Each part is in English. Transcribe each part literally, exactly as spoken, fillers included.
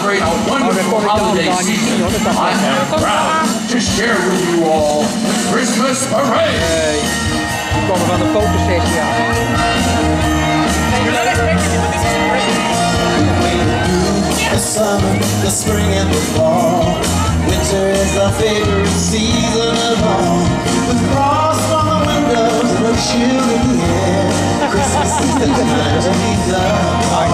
celebrate a wonderful holiday season, I am proud to share with you all the Christmas Parade. We komen van de fotosessie aan. The summer, the spring and the fall. Winter is our favorite season of all. With frost on the windows and a chill in the air. Christmas is the time to be loved.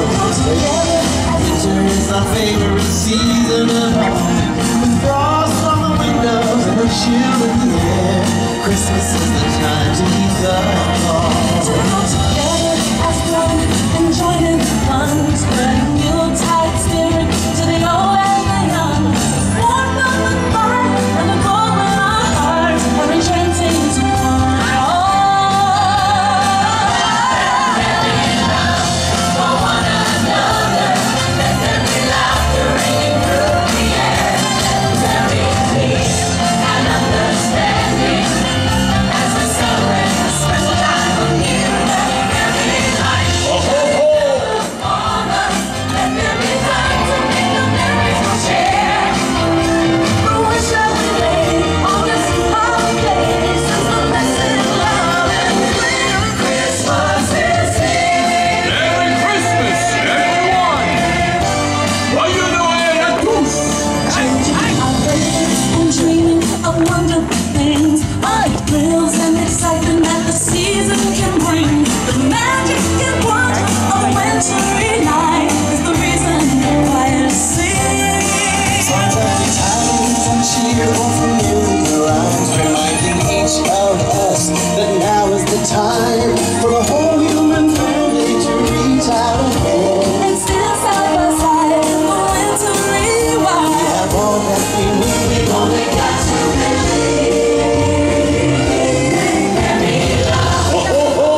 Winter is our favorite season of all. With frost on the windows and a chill in the air. Christmas is the time to be loved. Together as one and joining the fun, spreading Yuletide spirit to the old and the young. Warm up the fire and the glow in our hearts are enchanting to one and all. Let there be love for one another. Let there be laughter ringing through the air. Let there be peace and understanding as we celebrate the special time of year. Let there be light. Let there be time to make the memories we'll share. The wish that we made on this holiday is the blessed love and Merry Christmas is here. Merry Christmas, everyone! Vogliono a tous! Our days and dreaming of wonderful things, like thrills and excitement that the season can bring. The magic and wonder of a wintry night is the reason the choir sings. Songs of the times and cheerful familiar rhymes, reminding each of us that now is the time for the whole human family to reach out a hand. And still side by side in the wintry We wild. have all that we need, we've only got to believe. Ho, ho, ho!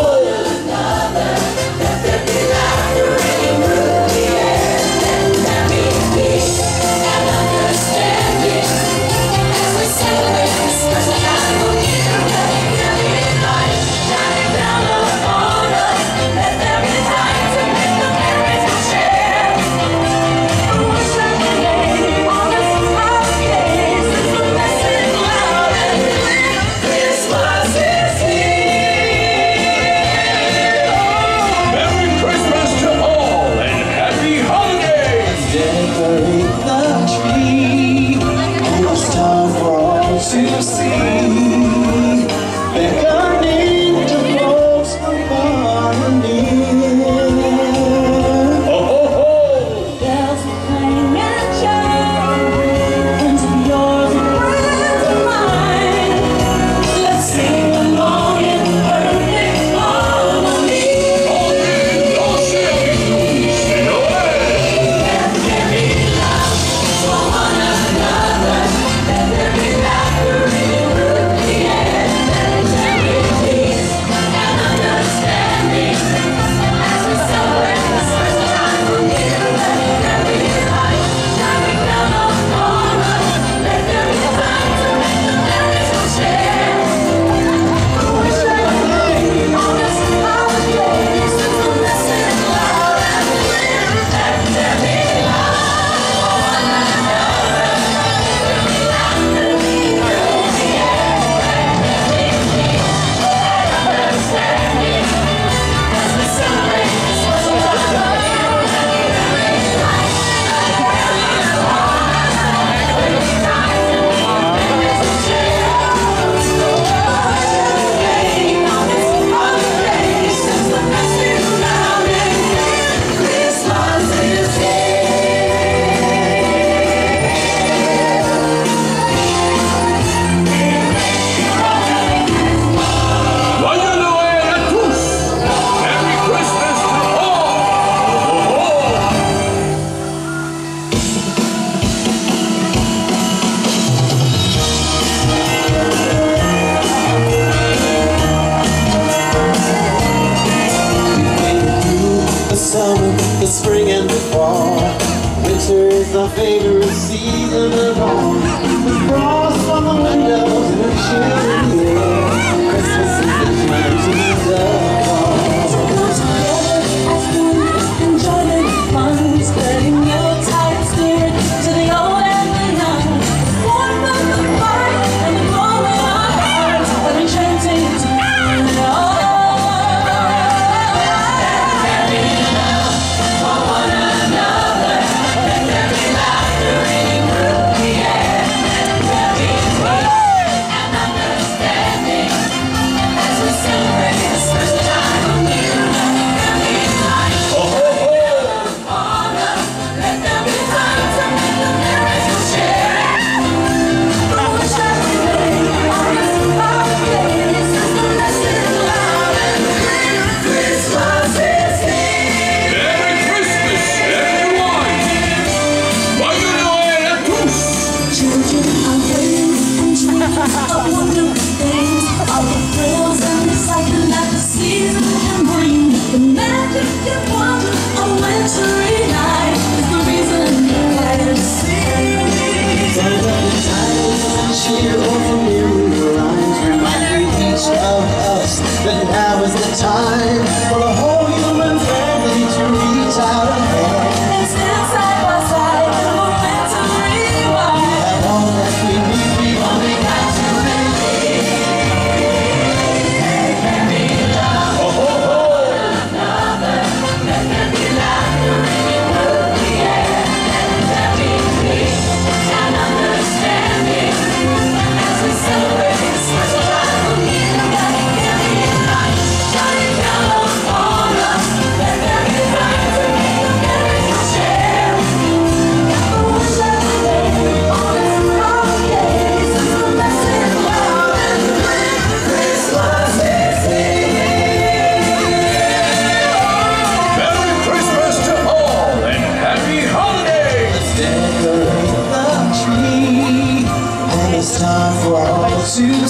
Merry Christmas to all and happy holidays! Decorate the tree, and it's time for all to see. Beckoning to folks from far and near. Ho, ho, ho! Bells will clang and chime, friends of yours and friends of mine. Let's sing along in perfect harmony. Non c'è più, Signore! Let there be love for one another. Let there be laughter ringing through the air. Let there be peace and understanding as we celebrate the special time of year. Let there be light shining down upon us. Let there be time to make the memories we'll share. The wish that we made on this holiday is the blessed love and clear. Let there be love for one another. Let there be laughter ringing through the air. Let there be peace and understanding as we celebrate the special time of year. Let there be light shining down upon us. Let there be time to make the memories we'll share. The wish that we made on this holiday is the blessed love and clear. Christmas is Vogliono a tous! Merry Christmas to all! Ho, ho, ho! The summer, the spring and the fall. Winter is our favorite season of all. With frost on the windows and a chill in the air. Christmas is the time to be loved. Together as one and joining the fun, spreading Yuletide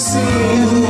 seen.